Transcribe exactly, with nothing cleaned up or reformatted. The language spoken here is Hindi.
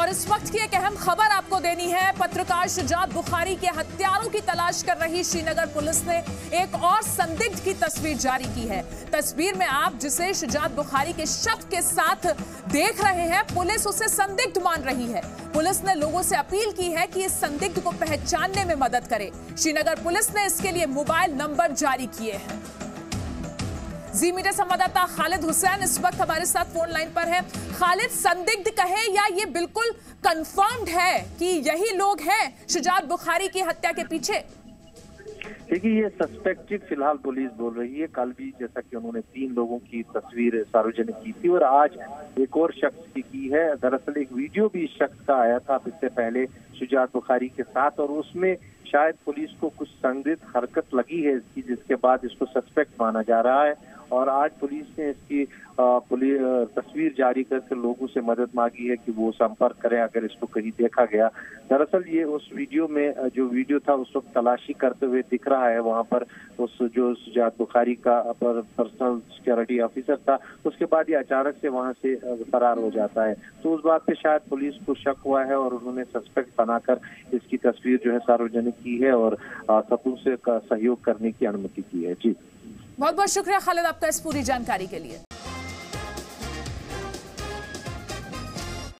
और इस वक्त की एक अहम खबर आपको देनी है। पत्रकार शुजात बुखारी के हत्यारों की तलाश कर रही श्रीनगर पुलिस ने एक और संदिग्ध की तस्वीर जारी की है। तस्वीर में आप जिसे शुजात बुखारी के शव के साथ देख रहे हैं, पुलिस उसे संदिग्ध मान रही है। पुलिस ने लोगों से अपील की है कि इस संदिग्ध को पहचानने में मदद करे। श्रीनगर पुलिस ने इसके लिए मोबाइल नंबर जारी किए हैं। जी मीडिया संवाददाता खालिद हुसैन इस वक्त हमारे साथ फोन लाइन पर है। खालिद, संदिग्ध कहे या ये बिल्कुल कंफर्म्ड है कि यही लोग हैं शुजात बुखारी की हत्या के पीछे? देखिए, ये सस्पेक्टेड फिलहाल पुलिस बोल रही है। कल भी जैसा कि उन्होंने तीन लोगों की तस्वीर सार्वजनिक की थी और आज एक और शख्स की की है। दरअसल एक वीडियो भी इस शख्स का आया था इससे पहले शुजात बुखारी के साथ, और उसमें शायद पुलिस को कुछ संदिग्ध हरकत लगी है इसकी, जिसके बाद इसको सस्पेक्ट माना जा रहा है। और आज पुलिस ने इसकी पुलिस तस्वीर जारी करके लोगों से मदद मांगी है कि वो संपर्क करें अगर इसको कहीं देखा गया। दरअसल ये उस वीडियो में जो वीडियो था उस वक्त तलाशी करते हुए दिख रहा है। वहां पर उस जो शुजात बुखारी का पर पर्सनल सिक्योरिटी ऑफिसर था, उसके बाद ये अचानक से वहां से फरार हो जाता है। तो उस बात पे शायद पुलिस को शक हुआ है और उन्होंने सस्पेक्ट बनाकर इसकी तस्वीर जो है सार्वजनिक की है और सबूत से सहयोग करने की अनुमति की है। जी, बहुत बहुत शुक्रिया खालिद आपका इस पूरी जानकारी के लिए।